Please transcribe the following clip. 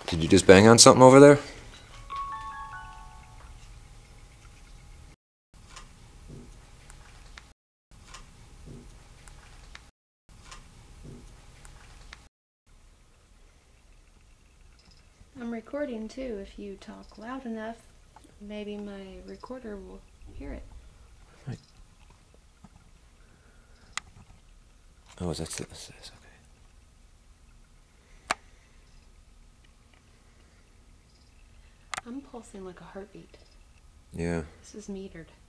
Did you just bang on something over there? I'm recording too. If you talk loud enough, maybe my recorder will hear it. Right. Oh, that's it. Okay. I'm pulsing like a heartbeat. Yeah. This is metered.